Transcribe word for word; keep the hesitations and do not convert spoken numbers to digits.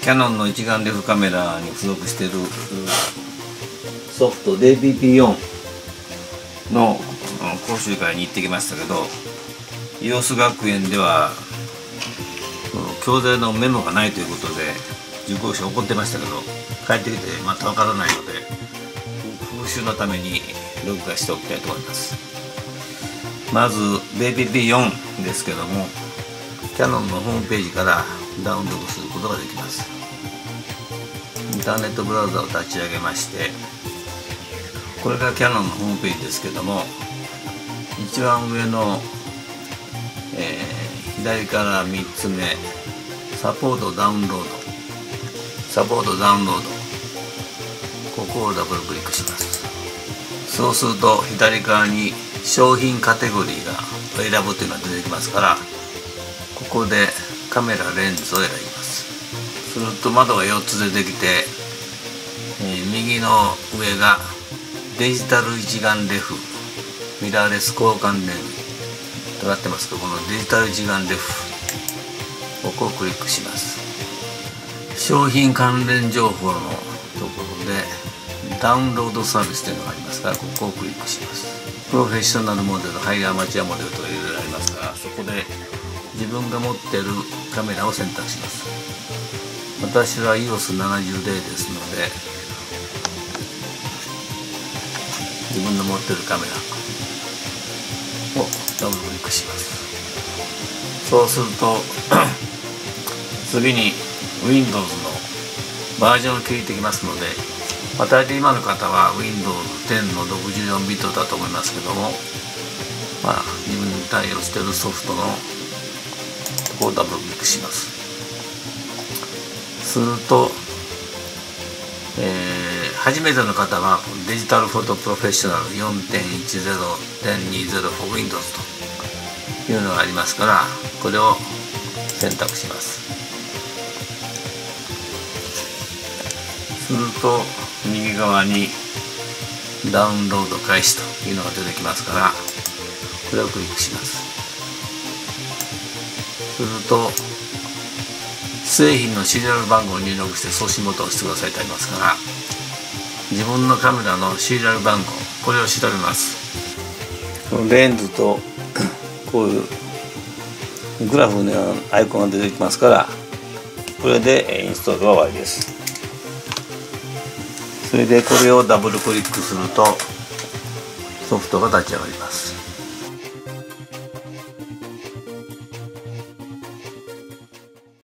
キヤノンの一眼レフカメラに付属しているソフト ディーピーピーフォー の講習会に行ってきましたけど、イオス学園では教材のメモがないということで受講者怒ってましたけど、帰ってきてまたわからないので復習のために録画しておきたいと思います。まず ディーピーピーフォー ですけども、キヤノンのホームページからダウンロードすることができます。インターネットブラウザを立ち上げまして、これがキヤノンのホームページですけども、一番上の、えー、左からみっつめ、サポートダウンロード、サポートダウンロード、ここをダブルクリックします。そうすると左側に商品カテゴリーが選ぶというのが出てきますから、ここでカメラレンズを選びます。すると窓がよっつ出てきて、えー、右の上がデジタル一眼レフミラーレス交換レンズとなってますけど、このデジタル一眼レフここをクリックします。商品関連情報のところでダウンロードサービスというのがありますから、ここをクリックします。プロフェッショナルモデル、ハイアマチュアモデルとかいろいろありますから、そこで自分が持っているカメラを選択します。私は イオスななじゅう ですので、自分の持っているカメラをダブルクリックします。そうすると次に Windows のバージョンを切りてきますので、まあ、大体今の方は ウィンドウズテン のろくじゅうよんビットだと思いますけども、まあ、自分に対応しているソフトのここをダブルクリックします。すると、えー、初めての方はデジタルフォトプロフェッショナル よんてんいちゼロてんにゼロ for Windows というのがありますから、これを選択します。すると右側にダウンロード開始というのが出てきますから、これをクリックします。すると製品のシリアル番号を入力して送信ボタンを押してくださいとありますから、自分のカメラのシリアル番号、これを調べます。このレンズとこういうグラフのアイコンが出てきますから、これでインストールは終わりです。それでこれをダブルクリックするとソフトが立ち上がります。